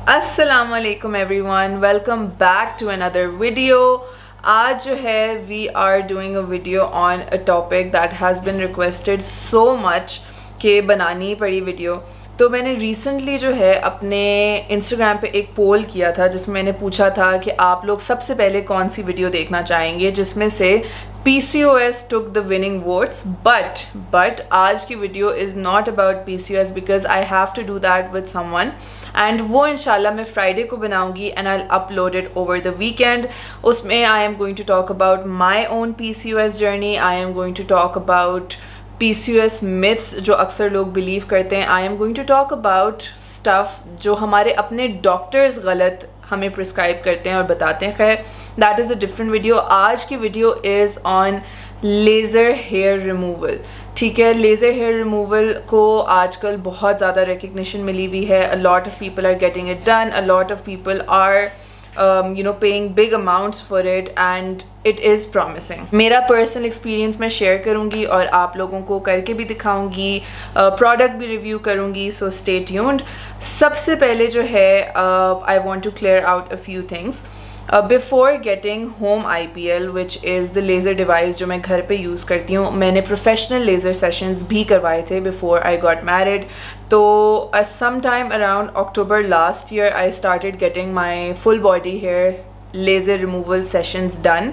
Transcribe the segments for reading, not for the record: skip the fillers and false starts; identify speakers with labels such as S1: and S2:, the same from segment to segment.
S1: Assalamualaikum everyone, welcome back to another video. आज जो है we are doing a video on a topic that has been requested so much कि बनानी पड़ी video. तो मैंने रिसेंटली जो है अपने इंस्टाग्राम पे एक पोल किया था जिसमें मैंने पूछा था कि आप लोग सबसे पहले कौन सी वीडियो देखना चाहेंगे, जिसमें से PCOS took the winning votes, but आज की video is not about PCOS because I have to do that with someone and वो इंशाल्लाह मैं फ्राइडे को बनाऊंगी and I'll upload it over the weekend. उसमें I am going to talk about my own PCOS journey. I am going to talk about PCOS myths जो अक्सर लोग believe करते हैं. I am going to talk about stuff जो हमारे अपने doctors गलत हमें प्रिस्क्राइब करते हैं और बताते हैं. खैर that is a different video. आज की video is on laser hair removal. ठीक है, लेज़र हेयर रिमूवल को आजकल बहुत ज़्यादा रिकग्निशन मिली हुई है. A lot of people are getting it done, a lot of people are paying big amounts for it and it is promising. मेरा पर्सनल एक्सपीरियंस मैं शेयर करूँगी और आप लोगों को करके भी दिखाऊँगी, प्रोडक्ट भी रिव्यू करूँगी, सो स्टे ट्यून्ड. सबसे पहले जो है I want to clear out a few things. Before getting home IPL, which is the laser device जो मैं घर पे यूज़ करती हूँ, मैंने प्रोफेशनल लेज़र सेशंस भी करवाए थे before I got married. तो sometime around October last year I started getting my full body hair laser removal sessions done.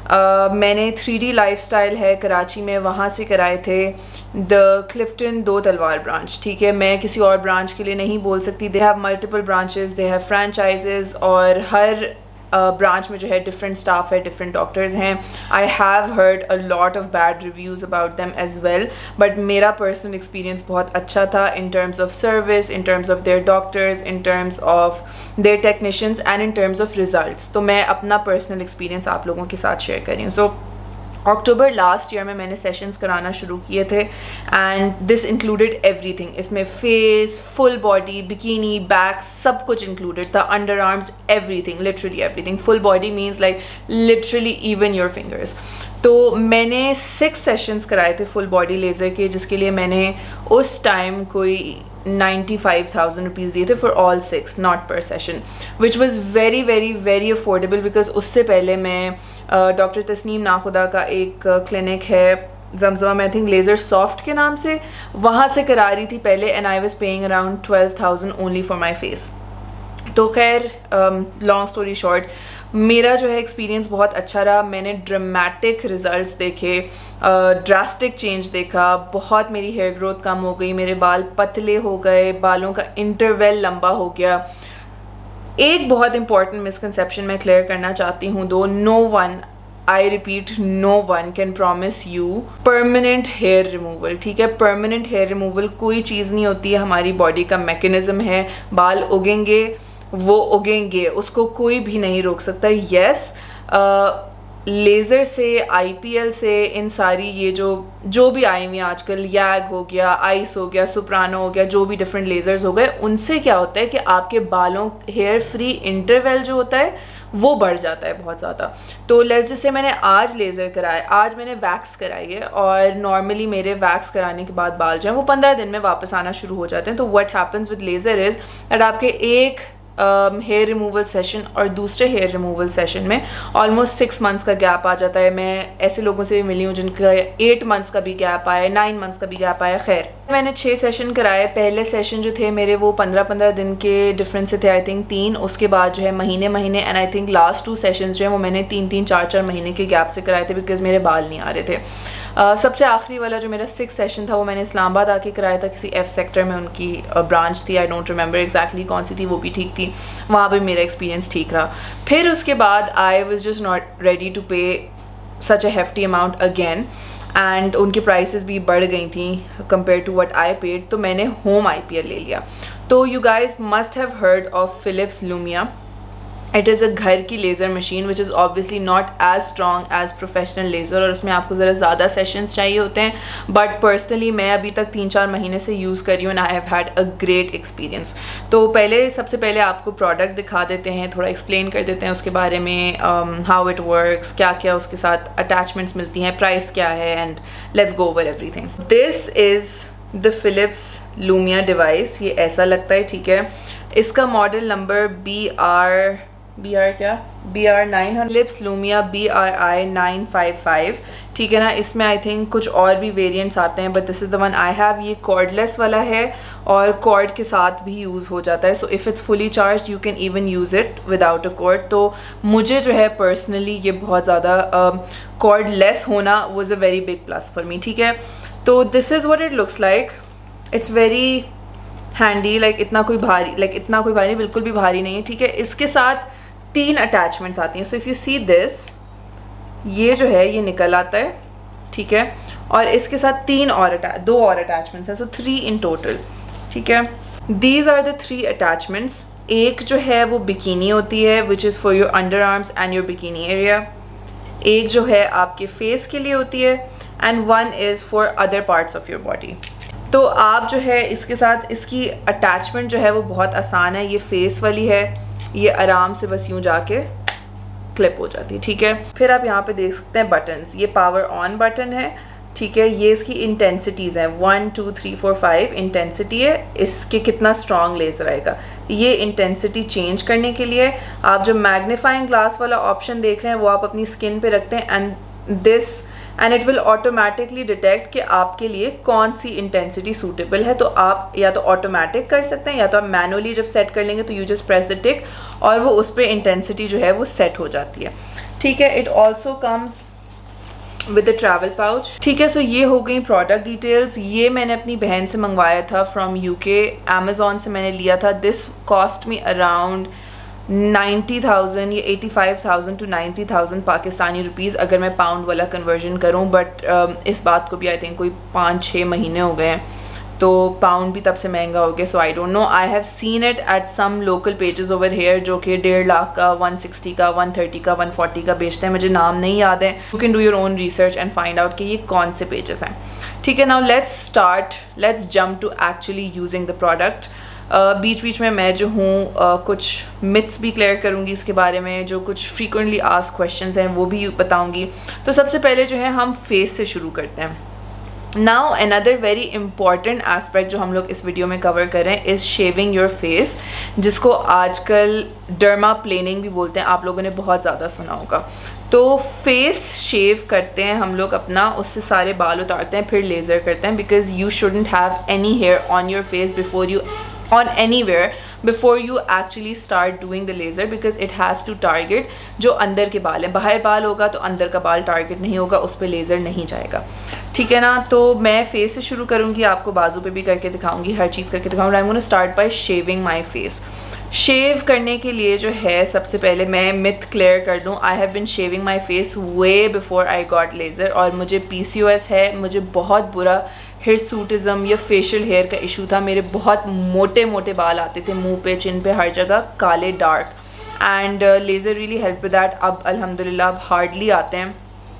S1: मैंने 3D लाइफस्टाइल है कराची में, वहाँ से कराए थे. द क्लिफ्टन दो तलवार ब्रांच. ठीक है, मैं किसी और ब्रांच के लिए नहीं बोल सकती. They have multiple branches, they have franchises और हर ब्रांच में जो है डिफरेंट स्टाफ है, डिफरेंट डॉक्टर्स हैं. I have heard a lot of bad reviews about them as well, but मेरा पर्सनल एक्सपीरियंस बहुत अच्छा था in terms of service, in terms of their doctors, in terms of their technicians and in terms of results. तो मैं अपना personal experience आप लोगों के साथ शेयर कर रही हूँ. सो अक्टूबर लास्ट ईयर में मैंने सेशंस कराना शुरू किए थे एंड दिस इंक्लूडेड एवरीथिंग. इसमें face, full body, bikini, back, सब कुछ इंक्लूडेड था. Underarms, everything, literally everything. Full body means like literally even your fingers. तो मैंने 6 सेशंस कराए थे फुल बॉडी लेज़र के, जिसके लिए मैंने उस टाइम कोई 95,000 रुपीज़ दिए थे for all 6, not per session, which was very very very affordable. Because उससे पहले मैं डॉक्टर तस्नीम नाखुदा का एक क्लिनिक है Zamzama, I think laser soft के नाम से, वहाँ से करा रही थी पहले and I was paying around 12,000 only for my face. तो खैर लॉन्ग स्टोरी शॉर्ट, मेरा जो है एक्सपीरियंस बहुत अच्छा रहा. मैंने ड्रामेटिक रिज़ल्ट्स देखे, ड्रास्टिक चेंज देखा. बहुत मेरी हेयर ग्रोथ कम हो गई, मेरे बाल पतले हो गए, बालों का इंटरवल लंबा हो गया. एक बहुत इंपॉर्टेंट मिसकंसेप्शन मैं क्लियर करना चाहती हूँ though. No one, I repeat, no one can promise you permanent hair removal. ठीक है, परमानेंट हेयर रिमूवल कोई चीज़ नहीं होती है, हमारी बॉडी का मैकेनिज़्म है. बाल उगेंगे, वो उगेंगे, उसको कोई भी नहीं रोक सकता. यस, लेज़र से, IPL से, इन सारी ये जो भी आई हुई हैं आजकल, यैग हो गया, आइस हो गया, सुप्रानो हो गया, जो भी डिफरेंट लेज़र्स हो गए, उनसे क्या होता है कि आपके बालों, हेयर फ्री इंटरवल जो होता है वो बढ़ जाता है बहुत ज़्यादा. तो जैसे मैंने आज लेज़र कराया, आज मैंने वैक्स कराई है और नॉर्मली मेरे वैक्स कराने के बाद बाल जो हैं वो 15 दिन में वापस आना शुरू हो जाते हैं. तो what happens with laser is that आपके एक हेयर रिमूवल सेशन और दूसरे हेयर रिमूवल सेशन में ऑलमोस्ट 6 मंथ्स का गैप आ जाता है. मैं ऐसे लोगों से भी मिली हूँ जिनका 8 मंथ्स का भी गैप आया, 9 मंथ्स का भी गैप आया. खैर मैंने 6 सेशन कराए. पहले सेशन जो थे मेरे वो 15-15 दिन के डिफरेंस से थे, आई थिंक 3. उसके बाद जो है महीने and I think last 2 sessions जो है वो मैंने 3-3, 4-4 महीने के गैप से कराए थे बिकॉज मेरे बाल नहीं आ रहे थे. सबसे आखिरी वाला जो मेरा 6 सेशन था वो मैंने इस्लामाबाद आके कराया था, किसी F सेक्टर में उनकी ब्रांच थी. आई डोंट रिमेंबर एग्जैक्टली कौन सी थी, वो भी ठीक थी. वहाँ भी मेरा एक्सपीरियंस ठीक रहा. फिर उसके बाद I was just not ready to pay such a hefty amount again and उनकी प्राइसेस भी बढ़ गई थी compare to what I paid. तो मैंने होम IPL ले लिया. तो you guys must have heard of Philips Lumea. It is a घर की laser machine which is obviously not as strong as professional laser और उसमें आपको ज़रा ज़्यादा सेशंस चाहिए होते हैं. बट पर्सनली मैं अभी तक 3-4 महीने से यूज़ कर रही हूँ and I have had a great experience. तो सबसे पहले आपको प्रोडक्ट दिखा देते हैं, थोड़ा एक्सप्लेन कर देते हैं उसके बारे में, हाउ इट वर्क्स, क्या क्या उसके साथ अटैचमेंट्स मिलती हैं, प्राइस क्या है, and let's go over everything. This is the Philips Lumea device. ये ऐसा लगता है, ठीक है. इसका model number BR 900 Philips Lumia BRI 955, ठीक है ना। इसमें आई थिंक कुछ और भी वेरिएंट्स आते हैं, but this is the one I have. ये कॉर्डलेस वाला है और कॉर्ड के साथ भी यूज़ हो जाता है, so if it's fully charge you can even use it without a cord. तो मुझे जो है पर्सनली ये बहुत ज़्यादा कॉर्डलेस होना was a very big plus for me, ठीक है। तो this is what it looks like. It's very handy, इतना कोई भारी बिल्कुल भी भारी नहीं है, ठीक है। इसके साथ 3 अटैचमेंट्स आती हैं। So if you see this, ये जो है ये निकल आता है, ठीक है। और इसके साथ 2 और अटैचमेंट्स हैं, सो 3 इन टोटल, ठीक है। These are the 3 attachments. एक जो है वो बिकिनी होती है, which is for your under arms and your bikini area. एक जो है आपके फेस के लिए होती है, and one is for other parts of your body. तो आप जो है इसके साथ, इसकी अटैचमेंट जो है वो बहुत आसान है। ये फेस वाली है, ये आराम से बस यूँ जाके क्लिप हो जाती है, ठीक है। फिर आप यहाँ पे देख सकते हैं बटन्स, ये पावर ऑन बटन है, ठीक है। ये इसकी इंटेंसिटीज़ हैं, 1 2 3 4 5 इंटेंसिटी है इसके, कितना स्ट्रॉन्ग लेज़र आएगा। ये इंटेंसिटी चेंज करने के लिए आप जो मैग्नीफाइंग ग्लास वाला ऑप्शन देख रहे हैं वो आप अपनी स्किन पे रखते हैं, and it will automatically detect कि आपके लिए कौन सी इंटेंसिटी सूटेबल है। तो आप या तो ऑटोमेटिक कर सकते हैं, या तो आप मैनुअली जब सेट कर लेंगे तो you just press the tick और वो उस पर इंटेंसिटी जो है वो सेट हो जाती है, ठीक है। It also comes with the travel pouch, ठीक है। सो ये हो गई प्रोडक्ट डिटेल्स। ये मैंने अपनी बहन से मंगवाया था फ्रॉम UK, अमेज़ॉन से मैंने लिया था। दिस कॉस्ट मी अराउंड 90,000 या 85,000 to 90,000 पाकिस्तानी रुपीज़, अगर मैं पाउंड वाला कन्वर्जन करूं। बट इस बात को भी आई थिंक कोई 5-6 महीने हो गए हैं, तो पाउंड भी तब से महंगा हो गया। So I don't know, I have seen it at some local pages over here जो कि 1.5 लाख का, 160 का, 130 का, 140 का बेचते हैं। मुझे नाम नहीं याद है। You can do your own research and find out कि ये कौन से पेजेस हैं, ठीक है। Now let's jump to actually using the product. बीच बीच में मैं जो हूँ कुछ मिथ्स भी क्लियर करूँगी इसके बारे में, जो कुछ फ्रीक्वेंटली आस्क्ड क्वेश्चंस हैं वो भी बताऊँगी। तो सबसे पहले जो है हम फेस से शुरू करते हैं। Now another very important aspect जो हम लोग इस वीडियो में कवर कर रहे हैं इज़ शेविंग योर फेस, जिसको आजकल डर्मा प्लेनिंग भी बोलते हैं। आप लोगों ने बहुत ज़्यादा सुना होगा। तो फेस शेव करते हैं हम लोग अपना, उससे सारे बाल उतारते हैं, फिर लेज़र करते हैं, because you shouldn't have any hair on your face anywhere before you actually start doing the laser, because it has to target जो अंदर के बाल हैं। बाहर बाल होगा तो अंदर का बाल टारगेट नहीं होगा, उस पर लेज़र नहीं जाएगा, ठीक है ना। तो मैं फेस से शुरू करूँगी, आपको बाजू पे भी करके दिखाऊंगी, हर चीज़ करके दिखाऊंगी। I am gonna start by shaving my face. Shave करने के लिए जो है सबसे पहले मैं मिथ क्लियर कर दूँ, I have been shaving my face way before I got laser. और मुझे PCOS है, मुझे बहुत बुरा हिरसूटिज़म या फेशियल हेयर का इशू था। मेरे बहुत मोटे मोटे बाल आते थे, मुंह पे, चिन पे, हर जगह काले dark, and laser really help with that. अब अल्हम्दुलिल्लाह अब हार्डली आते हैं,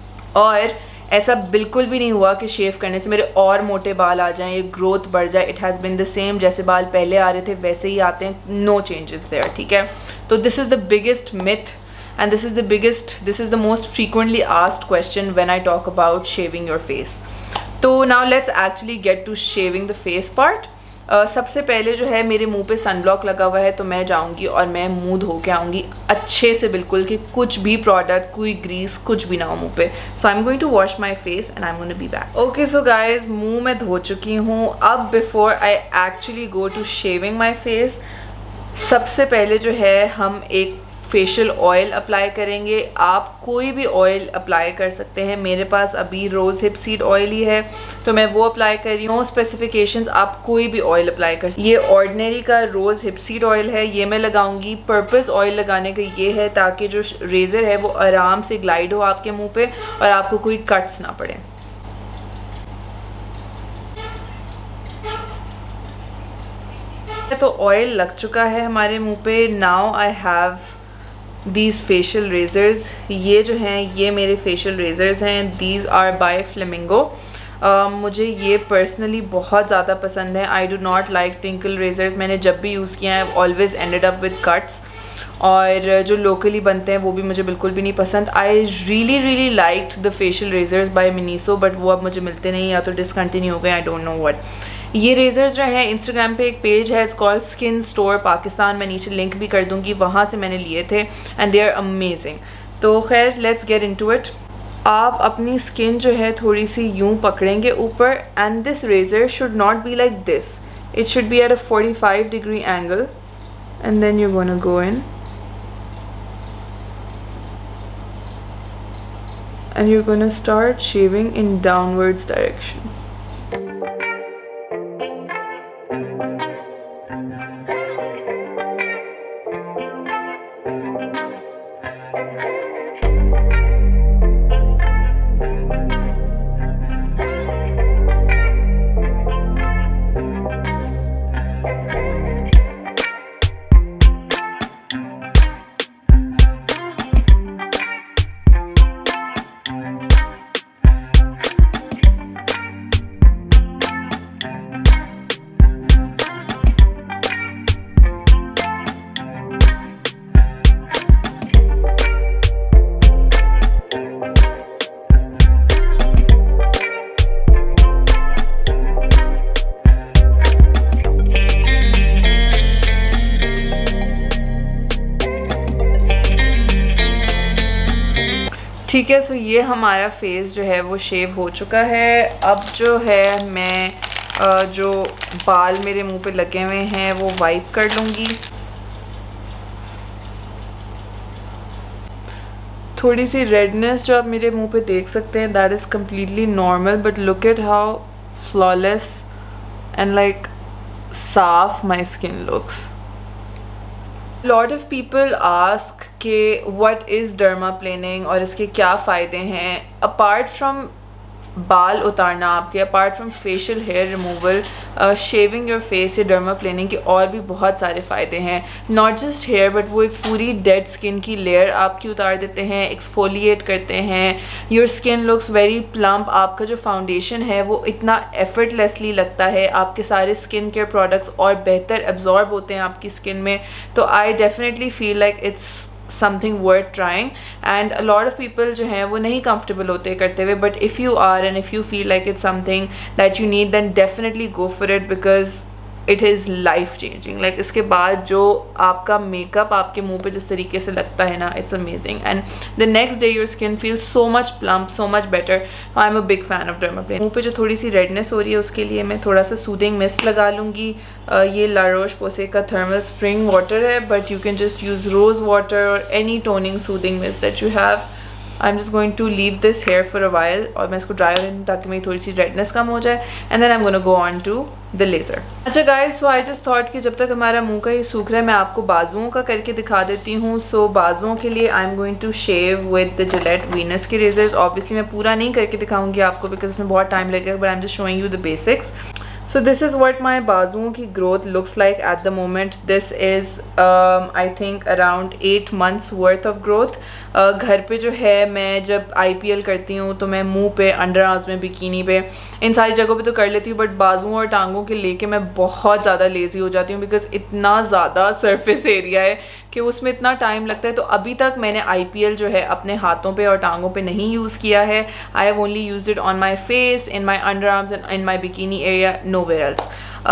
S1: और ऐसा बिल्कुल भी नहीं हुआ कि शेव करने से मेरे और मोटे बाल आ जाएं, ये ग्रोथ बढ़ जाए। It has been the same, जैसे बाल पहले आ रहे थे वैसे ही आते हैं, नो चेंजेस देयर, ठीक है। तो this is the biggest myth and this is the most frequently asked question when I talk about shaving your face. तो now let's actually get to shaving the face part. सबसे पहले जो है मेरे मुंह पे सनब्लॉक लगा हुआ है, तो मैं जाऊंगी और मैं मुंह धो के आऊँगी अच्छे से, बिल्कुल कि कुछ भी प्रोडक्ट, कोई ग्रीस, कुछ भी ना हो मुंह पे। So I am going to wash my face and I am going to be back. Okay so guys, मुंह मैं धो चुकी हूँ। अब before I actually go to shaving my face, सबसे पहले जो है हम एक फेशियल ऑयल अप्लाई करेंगे। आप कोई भी ऑयल अप्लाई कर सकते हैं। मेरे पास अभी रोज़ हिप सीड ऑयल ही है, तो मैं वो अप्लाई कर रही हूँ। स्पेसिफिकेशंस, आप कोई भी ऑयल अप्लाई कर सकते हैं। ये ऑर्डिनरी का रोज़ हिप सीड ऑयल है, ये मैं लगाऊंगी। पर्पस ऑयल लगाने का ये है ताकि जो रेज़र है वो आराम से ग्लाइड हो आपके मुँह पे और आपको कोई कट्स ना पड़े। तो ऑयल लग चुका है हमारे मुँह पे। Now I have these facial razors. ये जो हैं ये मेरे फेशियल रेज़र्स हैं। These are by Flamingo. मुझे ये पर्सनली बहुत ज़्यादा पसंद है। I do not like Tinkle razors. मैंने जब भी यूज़ किया है always ended up with cuts. और जो लोकली बनते हैं वो भी मुझे बिल्कुल भी नहीं पसंद। I really liked the facial razors by Miniso, but वो अब मुझे मिलते नहीं, या तो डिसकंटिन्यू हो गए, आई डोंट नो व्हाट। ये रेजर्स जो है, इंस्टाग्राम पे एक पेज है, it's called skin store Pakistan, मैं नीचे लिंक भी कर दूँगी, वहाँ से मैंने लिए थे एंड दे आर अमेजिंग। तो खैर लेट्स गेट इनटू इट। आप अपनी स्किन जो है थोड़ी सी यूं पकड़ेंगे ऊपर, and this razor should not be like this, it should be at a 45 degree angle, and then you gonna go in and you're gonna start shaving in downwards direction. ठीक है, सो ये हमारा फेस जो है वो शेव हो चुका है। अब जो है मैं जो बाल मेरे मुंह पे लगे हुए हैं वो वाइप कर लूँगी। थोड़ी सी रेडनेस जो आप मेरे मुंह पे देख सकते हैं, that is completely normal, but look at how flawless and like साफ my skin looks. Lot of people ask कि व्हाट इज़ डर्माप्लेनिंग और इसके क्या फ़ायदे हैं। अपार्ट फ्रॉम बाल उतारना आपके, apart from facial hair removal, shaving your face, या डर्माप्लेनिंग के और भी बहुत सारे फ़ायदे हैं। नॉट जस्ट हेयर, बट वो एक पूरी डेड स्किन की लेयर आपकी उतार देते हैं, एक्सफोलिएट करते हैं, your skin looks very plump. आपका जो फाउंडेशन है वो इतना एफर्टलेसली लगता है, आपके सारे स्किन केयर प्रोडक्ट्स और बेहतर एब्जॉर्ब होते हैं आपकी स्किन में। तो I definitely feel like it's something worth trying, and a lot of people जो हैं वो नहीं comfortable होते करते हुए, but if you are and if you feel like it's something that you need, then definitely go for it because it is life changing. like इसके बाद जो आपका मेकअप आपके मुंह पे जिस तरीके से लगता है ना, it's amazing, and the next day your skin feels so much plump, so much better. I'm a big fan of dermaplane. मुंह पे जो थोड़ी सी रेडनेस हो रही है उसके लिए मैं थोड़ा सा सूदिंग मिस्ट लगा लूँगी। ये ला रोश पोसे का थर्मल स्प्रिंग वाटर है, but you can just use rose water और any toning soothing mist that you have. I am just going to leave this hair for a while, और मैं इसको dry होने दूँ ताकि मेरी थोड़ी सी रेडनेस कम हो जाए, and then I am gonna go on to the laser. अच्छा guys, so I just thought कि जब तक हमारा मुंह का ये सूख रहा है मैं आपको बाजुओं का करके दिखा देती हूँ। सो बाजुओं के लिए I am going to shave with the Gillette Venus के रेजर्स। ऑब्वियसली मैं पूरा नहीं करके दिखाऊंगी आपको बिकॉज उसमें बहुत टाइम लगेगा, but I am just showing you the basics. So this is what my बाजुओं की growth looks like at the moment. This is I think around 8 months worth of growth. घर पे जो है मैं जब IPL करती हूँ तो मैं मुंह पे, अंडर आर्म्स में, बिकिनी पे, इन सारी जगहों पे तो कर लेती हूँ, बट बाजुओं और टांगों के लेके मैं बहुत ज़्यादा लेज़ी हो जाती हूँ बिकॉज इतना ज़्यादा सरफेस एरिया है कि उसमें इतना टाइम लगता है। तो अभी तक मैंने IPL जो है अपने हाथों पे और टांगों पे नहीं यूज़ किया है। I have only used it on my face, in my under arms and in my bikini area, nowhere else.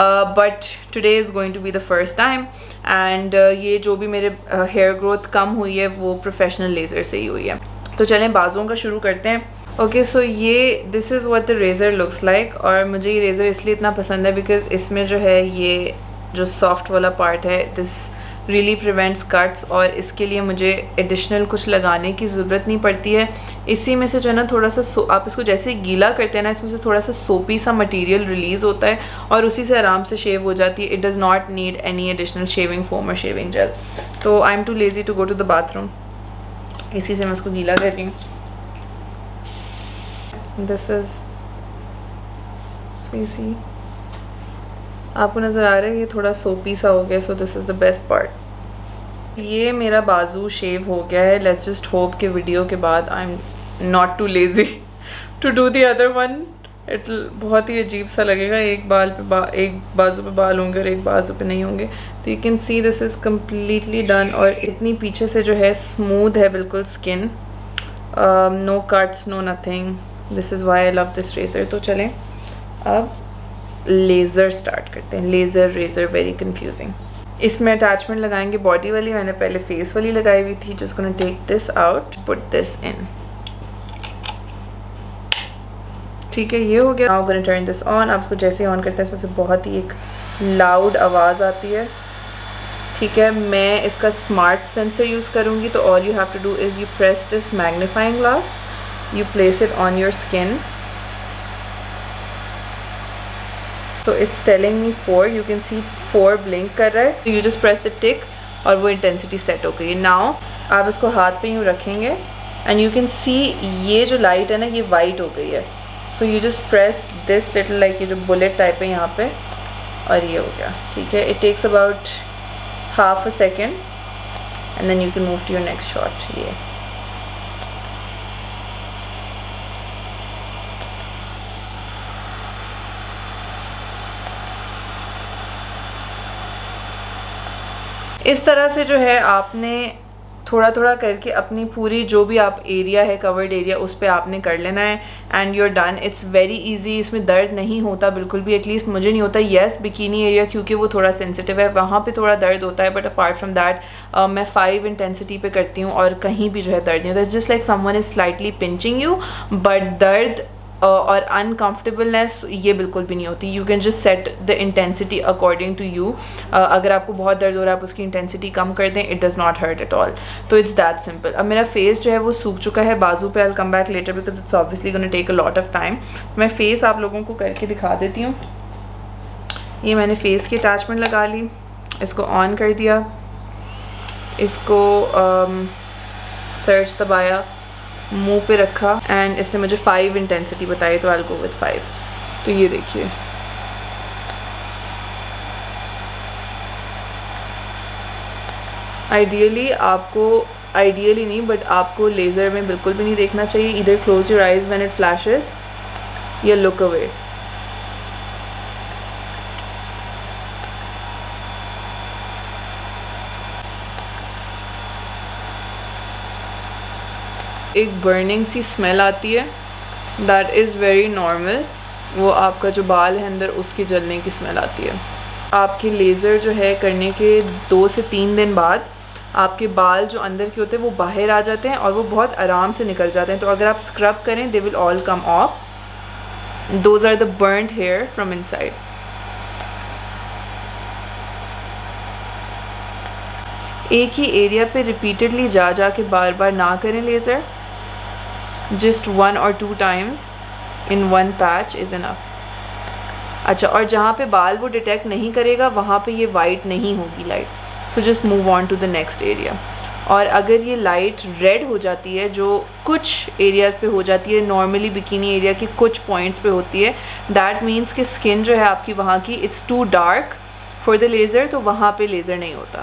S1: But today is going to be the first time, and ये जो भी मेरे हेयर ग्रोथ कम हुई है वो professional laser से ही हुई है। तो चलें बाजुओं का शुरू करते हैं। ओके, सो ये this is what the razor looks like, और मुझे ये रेज़र इसलिए इतना पसंद है बिकॉज इसमें जो है ये जो सॉफ्ट वाला पार्ट है, दिस रियली प्रिवेंट्स कट्स, और इसके लिए मुझे एडिशनल कुछ लगाने की ज़रूरत नहीं पड़ती है। इसी में से जो है ना थोड़ा सा आप इसको जैसे गीला करते हैं ना, इसमें से थोड़ा सा सोपी सा मटेरियल रिलीज़ होता है और उसी से आराम से शेव हो जाती है। It does not need any additional shaving foam और शेविंग जेल। तो I am too lazy to go to the bathroom, इसी से मैं इसको गीला कर रही हूँ। दिस इज़ सी, आपको नज़र आ रहा है ये थोड़ा सोपी सा हो गया। So this is the best part. ये मेरा बाजू शेव हो गया है। लेट्स जस्ट होप कि वीडियो के बाद I am not too lazy to do the other one, it बहुत ही अजीब सा लगेगा, एक बाल पे एक बाजू पे बाल होंगे और एक बाजू पे नहीं होंगे। तो you can see this is completely done, और इतनी पीछे से जो है स्मूथ है बिल्कुल skin, no cuts no nothing, this is why I love this razor. तो चलें अब लेज़र स्टार्ट करते हैं। Laser razor very confusing. इसमें अटैचमेंट लगाएंगे बॉडी वाली, मैंने पहले फेस वाली लगाई हुई थी। Just gonna take this out, put this in. ठीक है, ये हो गया। Now gonna turn this on. आप इसको जैसे ही ऑन करते हैं इसमें से बहुत ही एक लाउड आवाज़ आती है। ठीक है, मैं इसका स्मार्ट सेंसर यूज़ करूँगी। तो all you have to do is you press this magnifying glass, you place it on your skin. So it's telling me 4, you can see 4 blink कर रहा है। So you just press the tick और वो intensity set हो गई है। Now आप इसको हाथ पे यूँ रखेंगे and you can see ये जो लाइट है ना ये वाइट हो गई है। So you just press this little like ये जो बुलेट टाइप है यहाँ पे, और ये हो गया। ठीक है, it takes about half a second and then you can move to your next shot। ये इस तरह से जो है आपने थोड़ा थोड़ा करके अपनी पूरी जो भी आप एरिया है कवर्ड एरिया उस पर आपने कर लेना है and you are done. It's very easy. इसमें दर्द नहीं होता बिल्कुल भी, एटलीस्ट मुझे नहीं होता। येस, बिकिनी एरिया क्योंकि वो थोड़ा सेंसिटिव है वहाँ पे थोड़ा दर्द होता है, बट अपार्ट फ्रॉम दैट मैं 5 इंटेंसिटी पे करती हूँ और कहीं भी जो है दर्द नहीं होता। It's just like someone is slightly pinching you, but दर्द और अनकम्फर्टेबलनेस ये बिल्कुल भी नहीं होती। You can just set the intensity according to you. अगर आपको बहुत दर्द हो रहा है आप उसकी इंटेंसिटी कम कर दें, it does not hurt at all. तो इट्स दैट सिंपल। अब मेरा फेस जो है वो सूख चुका है। बाजू पे I will come back later because it's obviously gonna take a lot of time. मैं फेस आप लोगों को करके दिखा देती हूँ। ये मैंने फेस की अटैचमेंट लगा ली, इसको ऑन कर दिया, इसको सर्च दबाया, मुंह पे रखा एंड इसने मुझे 5 इंटेंसिटी बताई, तो आई विल गो विद 5। तो ये देखिए आइडियली नहीं बट आपको लेज़र में बिल्कुल भी नहीं देखना चाहिए। इधर close your eyes when it flashes या लुक अवे। एक बर्निंग सी स्मेल आती है, दैट इज़ वेरी नॉर्मल। वो आपका जो बाल है अंदर उसकी जलने की स्मेल आती है। आपके लेज़र जो है करने के 2 से 3 दिन बाद आपके बाल जो अंदर के होते हैं वो बाहर आ जाते हैं और वो बहुत आराम से निकल जाते हैं। तो अगर आप स्क्रब करें they will all come off. Those are the burned hair from inside. एक ही एरिया पे रिपीटेडली जा के बार बार ना करें laser. Just 1 or 2 times in one patch is enough। अच्छा, और जहाँ पे बाल वो डिटेक्ट नहीं करेगा वहाँ पे ये वाइट नहीं होगी light, so just move on to the next area. और अगर ये लाइट रेड हो जाती है, जो कुछ एरियाज़ पे हो जाती है, नॉर्मली बिकिनी एरिया की कुछ पॉइंट्स पे होती है, दैट मीन्स कि स्किन जो है आपकी वहाँ की it's too dark for the laser, तो वहाँ पे लेज़र नहीं होता।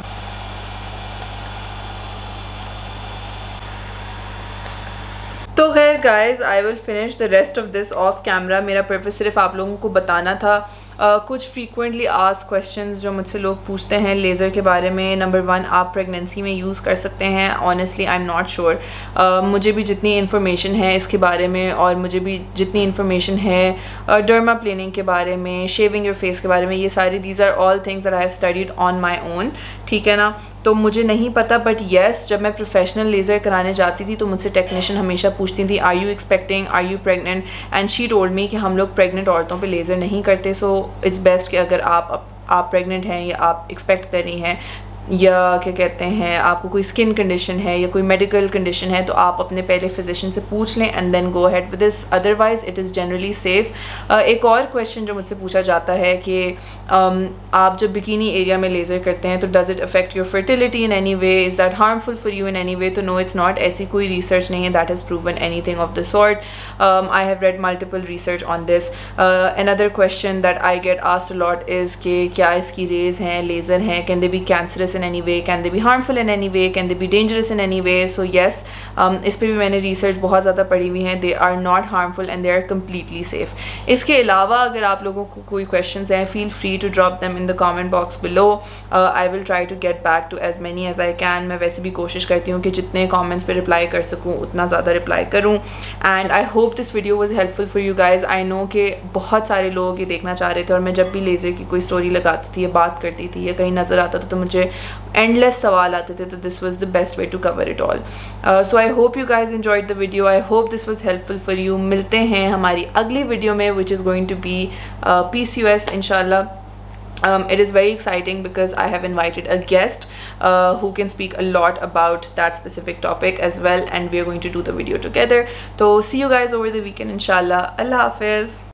S1: तो खैर guys, I will finish the rest of this off camera. मेरा पर्पस सिर्फ आप लोगों को बताना था कुछ फ्रीक्वेंटली आस्क्ड क्वेश्चंस जो मुझसे लोग पूछते हैं लेज़र के बारे में। नंबर 1, आप प्रेगनेंसी में यूज़ कर सकते हैं। Honestly I am not sure. मुझे भी जितनी इन्फॉर्मेशन है इसके बारे में, और मुझे भी जितनी इन्फॉर्मेशन है डर्मा प्लेनिंग के बारे में, शेविंग योर फेस के बारे में, ये सारी these are all things that I have studied on my own. ठीक है ना, तो मुझे नहीं पता, बट येस जब मैं प्रोफेशनल लेज़र कराने जाती थी तो मुझसे टेक्नीशियन हमेशा पूछती थी are you expecting, are you pregnant, and she told me कि हम लोग प्रेग्नेंट औरतों पे लेज़र नहीं करते। सो इट्स बेस्ट कि अगर आप प्रेग्नेंट हैं या आप एक्सपेक्ट कर रही हैं या क्या कहते हैं आपको कोई स्किन कंडीशन है या कोई मेडिकल कंडीशन है, तो आप अपने पहले फिजिशियन से पूछ लें and then go ahead with this, otherwise it is generally safe. एक और क्वेश्चन जो मुझसे पूछा जाता है कि आप जब बिकिनी एरिया में लेज़र करते हैं तो does it affect your fertility in any way, is that harmful for you in any way? तो नो, इट्स नॉट। ऐसी कोई रिसर्च नहीं है that has proven anything of the sort. I have read multiple research on this. Another question that I get asked a lot is कि क्या इसकी rays हैं, laser हैं, can they be cancerous in any way, can they be harmful in any way, can they be dangerous in any way. So yes, इस पे भी मैंने research बहुत ज़्यादा पढ़ी हुई है. They are not harmful and they are completely safe. इसके अलावा अगर आप लोगों को कोई questions हैं, feel free to drop them in the comment box below. I will try to get back to as many as I can. मैं वैसे भी कोशिश करती हूँ कि जितने comments पे reply कर सकूँ उतना ज़्यादा reply करूँ. And I hope this video was helpful for you guys. I know कि बहुत सारे लोग ये देखना चाह रहे थे और मैं जब भी लेज़र की कोई स्टोरी लगाती थी या बात करती थी या कहीं नज़र आता था तो मुझे एंडलेस सवाल आते थे, तो this was the best way to cover it all. So I hope you guys enjoyed the video. I hope this was helpful for you. मिलते हैं हमारी अगली वीडियो में which is going to be PCOS इंशाल्लाह. It is very exciting because I have invited a guest who can speak a lot about that specific topic as well, and we are going to do the video together. So see you guys over the weekend inshallah. Allah Hafiz.